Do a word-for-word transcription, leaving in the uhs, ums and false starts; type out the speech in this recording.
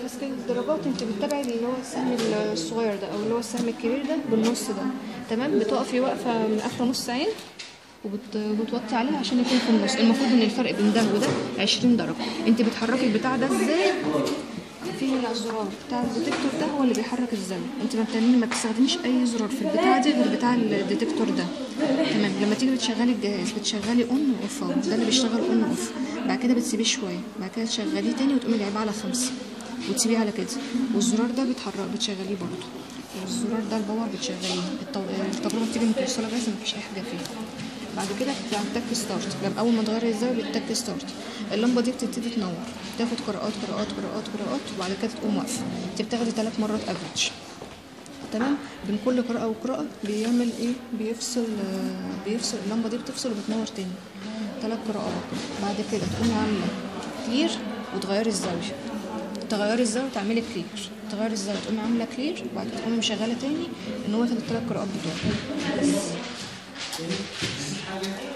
في سكيل الدرجات انت بتتابعي اللي هو السهم الصغير ده او اللي هو السهم الكبير ده بالنص ده، تمام. بتقفي واقفه من قافله نص عين وبتوطي عليها عشان يكون في النص. المفروض ان الفرق بين ده وده عشرين درجه. انت بتحركي البتاع ده ازاي؟ في هنا الزرار بتاع الديتكتور ده هو اللي بيحرك الزاويه. انت ما بتعملي ما بتستخدميش اي زرار في البتاع دي غير بتاع الديتكتور ده، تمام. لما تيجي بتشغلي الجهاز بتشغلي اون واوف، ده اللي بيشتغل اون واوف. بعد كده بتسيبيه شويه، بعد كده تشغليه تاني وتقومي جايباه على خمسة وتسيبيه على كده. والزرار ده بتحرك بتشغليه برضه، والزرار ده الباور بتشغليه. التجربه بتيجي متوصله جاهزه مفيش اي حاجه فيها. بعد كده بتتك ستارت. لما اول ما تغيري الزاويه بتتك ستارت، اللمبه دي بتبتدي تنور، تاخد قراءات قراءات قراءات قراءات وبعد كده تقوم واقفه. انت بتاخدي ثلاث مرات افريج، تمام. بين كل قراءه وقراءه بيعمل ايه؟ بيفصل بيفصل اللمبه دي بتفصل وبتنور تاني ثلاث قراءات. بعد كده تقومي عامله كلير وتغيري الزاويه، تغيري الزاويه وتعملي كلير، تغيري الزاويه تقومي عامله كلير وبعد كده تقومي مشغله تاني ان هو ياخد الثلاث قراءات بتوعك بس.